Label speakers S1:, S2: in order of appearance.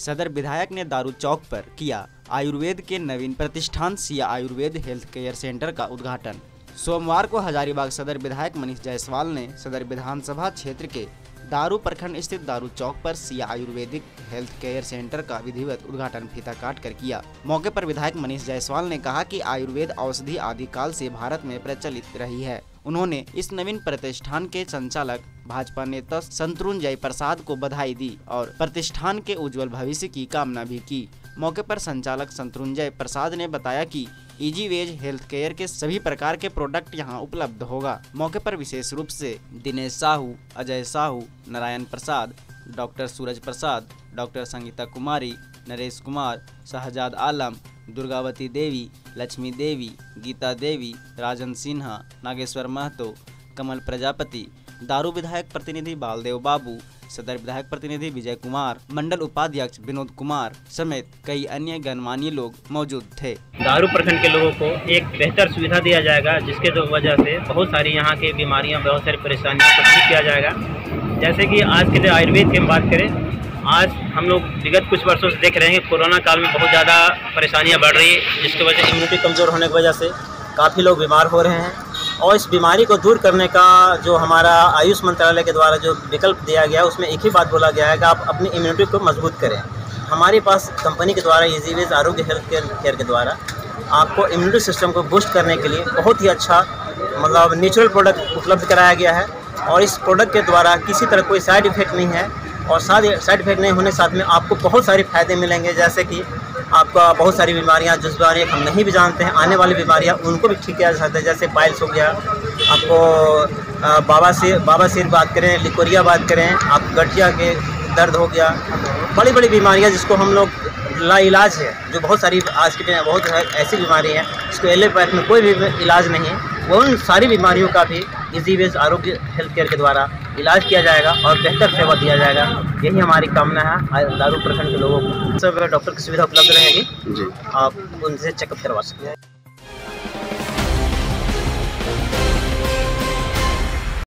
S1: सदर विधायक ने दारू चौक पर किया आयुर्वेद के नवीन प्रतिष्ठान Siya Ayurveda health care centre का उद्घाटन। सोमवार को हजारीबाग सदर विधायक मनीष जायसवाल ने सदर विधानसभा क्षेत्र के दारू प्रखंड स्थित दारू चौक पर Siya Ayurvedic health care centre का विधिवत उद्घाटन फीता काट कर किया। मौके पर विधायक मनीष जायसवाल ने कहा कि आयुर्वेद औषधि आदि काल से भारत में प्रचलित रही है। उन्होंने इस नवीन प्रतिष्ठान के संचालक भाजपा नेता शत्रुंजय प्रसाद को बधाई दी और प्रतिष्ठान के उज्जवल भविष्य की कामना भी की। मौके पर संचालक शत्रुंजय प्रसाद ने बताया कि इजी वेज हेल्थ केयर के सभी प्रकार के प्रोडक्ट यहां उपलब्ध होगा। मौके पर विशेष रूप से दिनेश साहू, अजय साहू, नारायण प्रसाद, डॉक्टर सूरज प्रसाद, डॉक्टर संगीता कुमारी, नरेश कुमार, शहजाद आलम, दुर्गावती देवी, लक्ष्मी देवी, गीता देवी, राजन सिन्हा, नागेश्वर महतो, कमल प्रजापति, दारू विधायक प्रतिनिधि बालदेव बाबू, सदर विधायक प्रतिनिधि विजय कुमार, मंडल उपाध्यक्ष विनोद कुमार समेत कई अन्य गणमान्य लोग मौजूद थे।
S2: दारू प्रखंड के लोगों को एक बेहतर सुविधा दिया जाएगा, जिसके वजह से बहुत सारी यहाँ की बीमारियाँ, बहुत सारी परेशानियों को ठीक किया जाएगा। जैसे कि आज के लिए आयुर्वेद की हम बात करें, आज हम लोग विगत कुछ वर्षों से देख रहे हैं कि कोरोना काल में बहुत ज़्यादा परेशानियाँ बढ़ रही है, जिसकी वजह से इम्यूनिटी कमज़ोर होने की वजह से काफ़ी लोग बीमार हो रहे हैं। और इस बीमारी को दूर करने का जो हमारा आयुष मंत्रालय के द्वारा जो विकल्प दिया गया, उसमें एक ही बात बोला गया है कि आप अपनी इम्यूनिटी को मजबूत करें। हमारे पास कंपनी के द्वारा easy ways Arogya health care के द्वारा आपको इम्यूनिटी सिस्टम को बूस्ट करने के लिए बहुत ही अच्छा मतलब नेचुरल प्रोडक्ट उपलब्ध कराया गया है। और इस प्रोडक्ट के द्वारा किसी तरह कोई साइड इफेक्ट नहीं है, और साइड इफेक्ट नहीं होने साथ में आपको बहुत सारे फायदे मिलेंगे। जैसे कि आपका बहुत सारी बीमारियां, जिस बारे हम नहीं भी जानते हैं, आने वाली बीमारियां उनको भी ठीक किया जा सकता है। जैसे पाइल्स हो गया, आपको बाबासीर बात करें, लिकोरिया बात करें, आप गठिया के दर्द हो गया, बड़ी बड़ी बीमारियां जिसको हम लोग लाइलाज है, जो बहुत सारी आज के दिन बहुत ऐसी बीमारी हैं जिसको एलोपैथ में कोई भी इलाज नहीं है, वो उन सारी बीमारियों का भी easy ways Arogya health care के द्वारा इलाज किया जाएगा और बेहतर सेवा दिया जाएगा। यही हमारी कामना है दारू प्रखंड के लोगों को। सब डॉक्टर की सुविधा उपलब्ध रहेगी, आप उनसे चेकअप करवा सकते हैं।